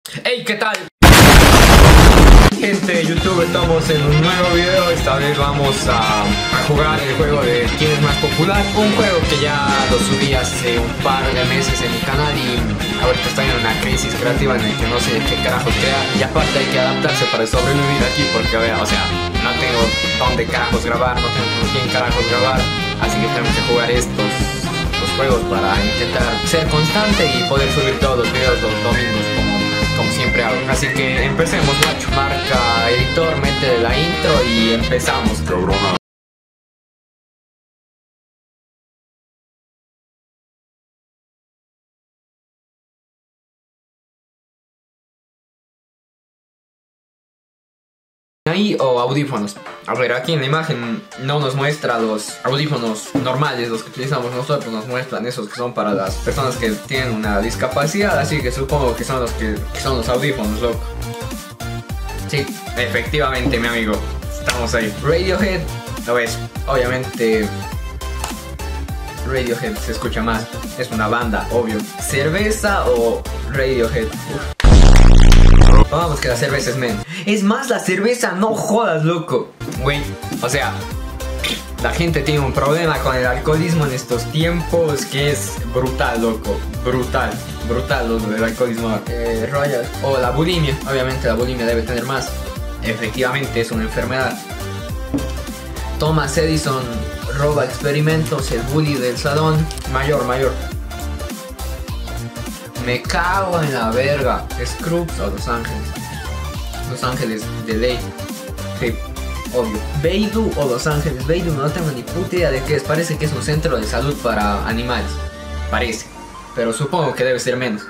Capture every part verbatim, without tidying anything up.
Hey, ¿qué tal? Gente de YouTube, estamos en un nuevo video. Esta vez vamos a, a jugar el juego de quién es más popular. Un juego que ya lo subí hace un par de meses en mi canal y ahorita estoy en una crisis creativa en la que no sé qué carajo crear. Y aparte hay que adaptarse para sobrevivir aquí porque, vea, o sea, no tengo dónde carajos grabar, no tengo con quién carajos grabar. Así que tenemos que jugar estos los juegos para intentar ser constante y poder subir todos los videos los domingos como como siempre hago. Así que empecemos, macho. Marca editor, mete la intro y empezamos, cabrona. Ahí o audífonos. A ver, aquí en la imagen no nos muestra los audífonos normales, los que utilizamos nosotros, nos muestran esos que son para las personas que tienen una discapacidad, así que supongo que son los que, que son los audífonos, loco. Sí, efectivamente, mi amigo, estamos ahí. Radiohead, lo ves, obviamente Radiohead se escucha más, es una banda, obvio. ¿Cerveza o Radiohead? Uf. Vamos que la cerveza es menos. Es más, la cerveza, no jodas, loco. Güey, o sea, la gente tiene un problema con el alcoholismo en estos tiempos que es brutal, loco. Brutal, brutal lo del alcoholismo. Eh, Royal. O la bulimia. Obviamente la bulimia debe tener más. Efectivamente es una enfermedad. Thomas Edison roba experimentos, el bully del salón. Mayor, mayor. Me cago en la verga. Scrubs o Los Ángeles. Los Ángeles de ley. Sí, obvio. Beidou o Los Ángeles. Beidou no tengo ni puta idea de qué es. Parece que es un centro de salud para animales. Parece. Pero supongo que debe ser menos.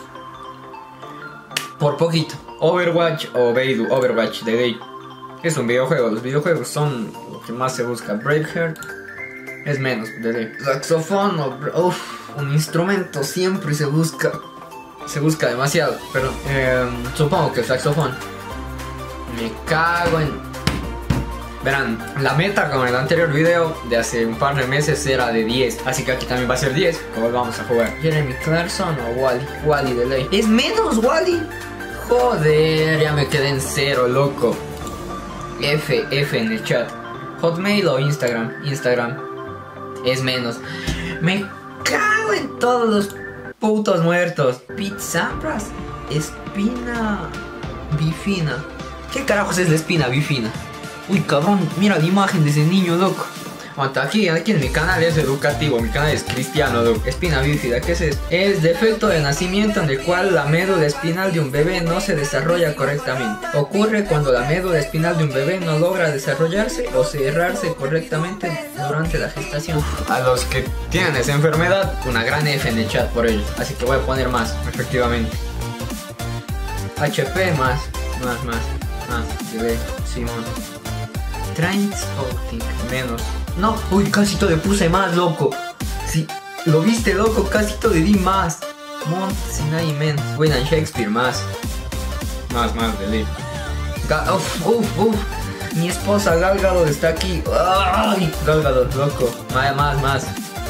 Por poquito. Overwatch o Beidou. Overwatch de ley. Es un videojuego. Los videojuegos son lo que más se busca. Braveheart es menos de ley. Saxofón o... Uff. Un instrumento siempre se busca. Se busca demasiado. Pero eh, supongo que el saxofón. Me cago en... Verán, la meta con el anterior video de hace un par de meses era de diez. Así que aquí también va a ser diez. Como vamos a jugar. Jeremy Clarkson o Wally. Wally de ley. Es menos Wally. Joder, ya me quedé en cero, loco. F, F en el chat. Hotmail o Instagram. Instagram. Es menos. Me cago en todos los putos muertos. Pizzapras, espina bifina. ¿Qué carajos es la espina bifina? Uy, cabrón, mira la imagen de ese niño, loco. Hasta aquí, aquí en mi canal es educativo, mi canal es cristiano, loco. Espina bífida, ¿qué es eso? Es defecto de nacimiento en el cual la médula espinal de un bebé no se desarrolla correctamente. Ocurre cuando la médula espinal de un bebé no logra desarrollarse o cerrarse correctamente durante la gestación. Uf, a los que tienen esa enfermedad, una gran F en el chat por ellos. Así que voy a poner más, efectivamente. H P más, más, más, más, bebé, Simón. Transporting, menos. No, uy, casi todo le puse más, loco. Si, lo viste, loco, casi todo le di más. Mont Sinai menos. William Shakespeare más. Más, más, de ley. Uf, uf, uf. Mi esposa Gal Gadot está aquí. Ay, Gal Gadot, loco. Más, más, más.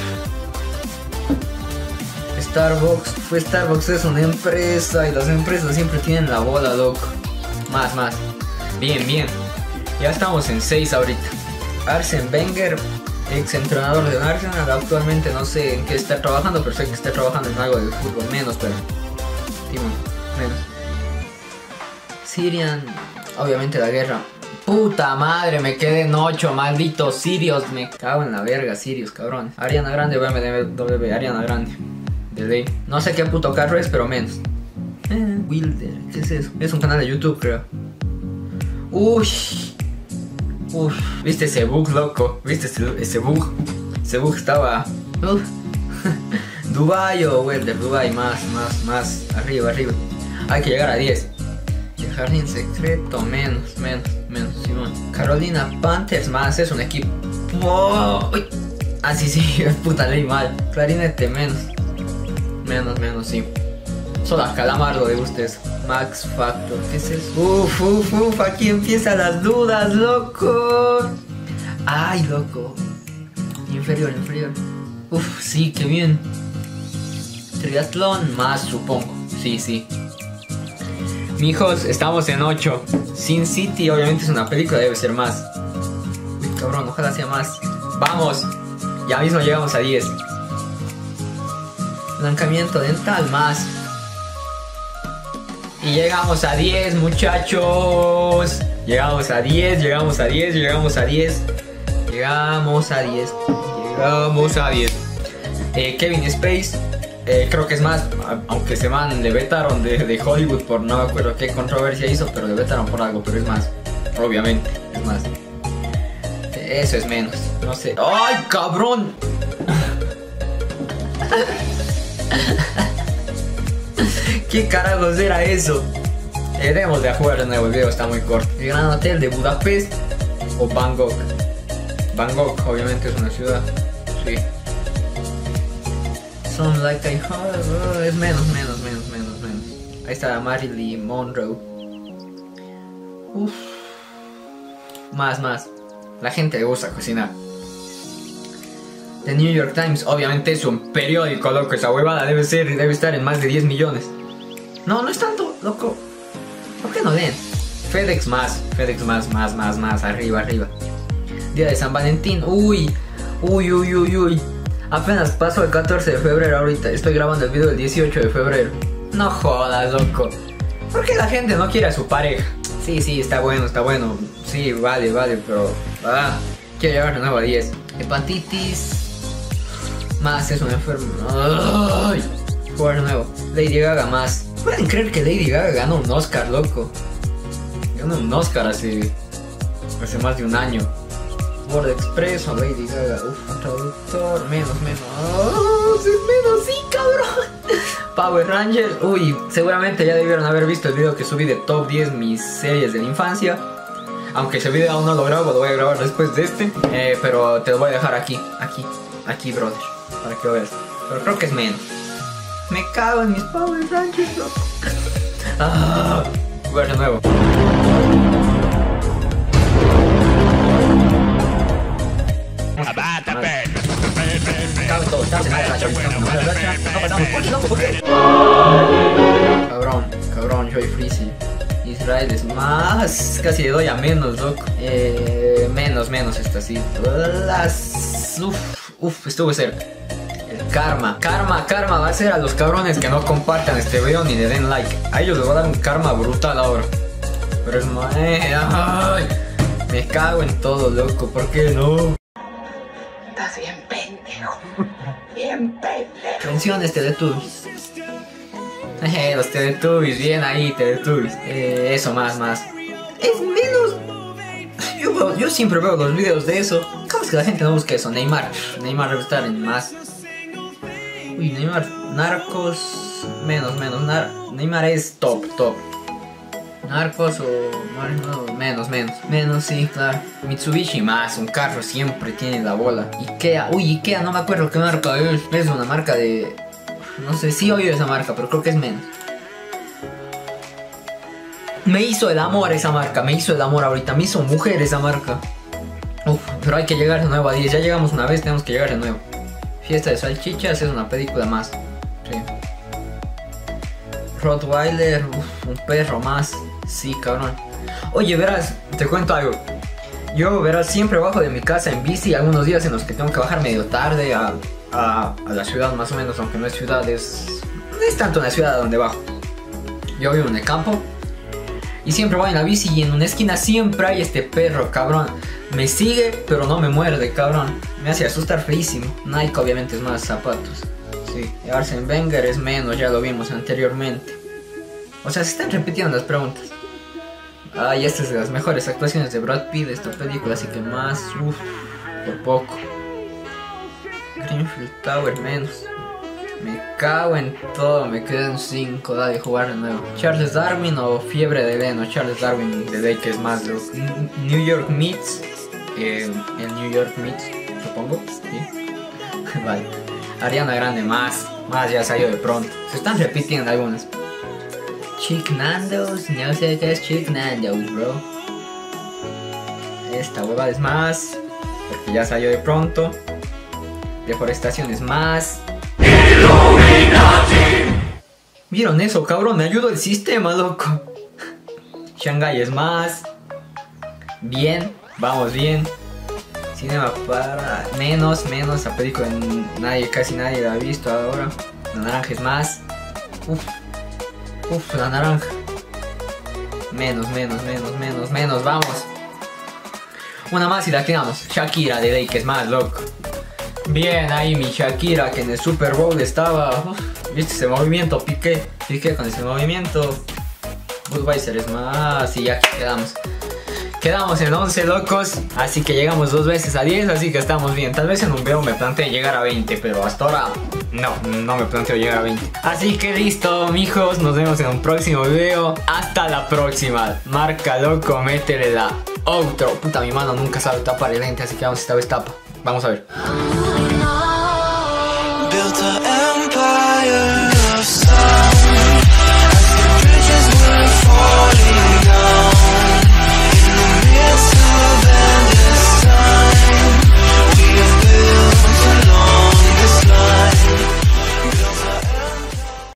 Starbucks. Pues Starbucks es una empresa y las empresas siempre tienen la bola, loco. Más, más. Bien, bien. Ya estamos en seis ahorita. Arsene Wenger, ex entrenador de Arsenal. Actualmente no sé en qué está trabajando, pero sé que está trabajando en algo de fútbol. Menos, pero Timon, menos. Syrian, obviamente la guerra. Puta madre, me quedé en ocho, malditos sirios. Me cago en la verga, sirios, cabrón. Ariana Grande, B M W, Ariana Grande. De ley. No sé qué puto carro es, pero menos. Eh, Wilder, ¿qué es eso? Es un canal de YouTube, creo. Uy. Uf, ¿viste ese bug, loco? ¿Viste ese, ese bug? Ese bug estaba... Uf. Dubai o Welder, Dubai, más, más, más. Arriba, arriba. Hay que llegar a diez. Y el jardín secreto, menos, menos, menos, Simón. Carolina Panthers, más, es un equipo. Oh, uy. Ah, sí, sí, puta, leí mal. Clarinete, menos. Menos, menos, sí. Solo a Calamardo le gusta eso. Max Factor, ¿qué es eso? Uf, uf, uf, aquí empiezan las dudas, loco. Ay, loco. Inferior, inferior. Uf, sí, qué bien. Triatlón más, supongo. Sí, sí. Mijos, estamos en ocho. Sin City obviamente es una película, debe ser más. Uy, cabrón, ojalá sea más. Vamos, ya mismo llegamos a diez. Blancamiento dental más. Y llegamos a diez, muchachos. Llegamos a diez, llegamos a diez, llegamos a diez. Llegamos a diez. Llegamos a diez. Eh, Kevin Space. Eh, creo que es más, aunque se man le vetaron de, de Hollywood por no me acuerdo qué controversia hizo, pero le vetaron por algo, pero es más, obviamente, es más. Eso es menos, no sé. ¡Ay, cabrón! ¿Qué carajos era eso? Eh, debemos de jugar de nuevo, el video está muy corto. El Gran Hotel de Budapest o Bangkok. Bangkok obviamente es una ciudad, sí. Some like I heard, es menos, menos, menos, menos, menos. Ahí está Marilyn Monroe. Uff. Más, más. La gente le gusta cocinar. The New York Times, obviamente es un periódico, loco. Esa huevada debe ser, debe estar en más de diez millones. No, no es tanto, loco. ¿Por qué no leen? FedEx más, FedEx más, más, más, más, arriba, arriba. Día de San Valentín, uy, uy, uy, uy, uy. Apenas pasó el catorce de febrero ahorita. Estoy grabando el video el dieciocho de febrero. No jodas, loco. ¿Por qué la gente no quiere a su pareja? Sí, sí, está bueno, está bueno. Sí, vale, vale, pero... Ah, quiero llevar de nuevo a diez. Hepatitis... Más es una enfermedad. ¡Ay! Jugar de nuevo. Lady Gaga más. ¿Pueden creer que Lady Gaga ganó un Oscar, loco? Ganó un Oscar hace... Hace más de un año. Word Express o Lady Gaga. Uf, traductor, menos, menos. Oh, es menos, sí, cabrón. Power Rangers. Uy, seguramente ya debieron haber visto el video que subí de top diez mis series de la infancia. Aunque ese video aún no lo grabo, lo voy a grabar después de este. Eh, pero te lo voy a dejar aquí, aquí, aquí, brother. Para que lo veas. Pero creo que es menos. Me cago en mis Power Rangers, loco. Ah, jugar de nuevo. Cabrón, cabrón, Joy Freezy. Israel es más. Casi le doy a menos, loco. Eh, menos, menos esta sí. Las. Uf, uf, estuve cerca. El karma. Karma, karma va a ser a los cabrones que no compartan este video ni le den like. A ellos les voy a dar un karma brutal ahora. Pero es más. Eh, ay, me cago en todo, loco. ¿Por qué no? Estás bien pendejo. Bien pendejo. Menciones Teletubbies. Eh, los Teletubbies, bien ahí, Teletubbies. Eh, eso, más, más. Es menos. Yo, yo siempre veo los videos de eso. ¿Cómo es que la gente no busca eso? Neymar. Neymar debe estar en más. Uy, Neymar. Narcos. Menos, menos. Nar Neymar es top, top. Narcos o... No, menos, menos. Menos, sí, claro. Mitsubishi más, un carro siempre tiene la bola. Ikea, uy, Ikea, no me acuerdo qué marca es. Es una marca de... No sé, sí he oído esa marca, pero creo que es menos. Me hizo el amor esa marca, me hizo el amor ahorita. Me hizo mujer esa marca. Uf, pero hay que llegar de nuevo a diez. Ya llegamos una vez, tenemos que llegar de nuevo. Fiesta de salchichas es una película más. Sí. Rottweiler, uf, un perro más. Sí, cabrón. Oye, verás, te cuento algo. Yo, verás, siempre bajo de mi casa en bici. Algunos días en los que tengo que bajar medio tarde a, a, a la ciudad más o menos. Aunque no es ciudad, es... No es tanto una ciudad donde bajo. Yo vivo en el campo. Y siempre voy en la bici y en una esquina siempre hay este perro, cabrón. Me sigue, pero no me muerde, cabrón. Me hace asustar feísimo. Nike obviamente es más zapatos. Sí, y Arsene Wenger es menos, ya lo vimos anteriormente. O sea, se están repitiendo las preguntas. Ay, esta es de las mejores actuaciones de Brad Pitt de esta película, así que más, uff, por poco. Greenfield Tower menos. Me cago en todo, me quedan cinco, da de jugar de nuevo. Charles Darwin o Fiebre de Veneno. Charles Darwin de Day, que es más de New York Meets. Eh, el New York Meets, supongo. ¿Sí? Vale. Ariana Grande más, más ya salió de pronto. Se están repitiendo algunas. Chick Nandos, no sé qué es Chick Nandos, bro. Esta hueva es más, porque ya salió de pronto. Deforestación es más. ¿Vieron eso, cabrón? Me ayudó el sistema, loco. Shanghai es más. Bien, vamos bien. Cinema para menos, menos. La película nadie, casi nadie la ha visto ahora. La naranja es más. Uf, uf, la naranja. Menos, menos, menos, menos, menos, vamos. Una más y la tiramos. Shakira de Day, que es más, loco. Bien, ahí mi Shakira, que en el Super Bowl estaba. Uf, ¿viste ese movimiento? Piqué, piqué con ese movimiento. Budweiser es más. Y ya quedamos. Quedamos en once, locos. Así que llegamos dos veces a diez. Así que estamos bien. Tal vez en un video me planteé llegar a veinte. Pero hasta ahora no, no me planteo llegar a veinte. Así que listo, mijos. Nos vemos en un próximo video. Hasta la próxima. Marca, loco, métele la outro. Puta, mi mano nunca sabe tapar el lente. Así que vamos, esta vez tapa. Vamos a ver.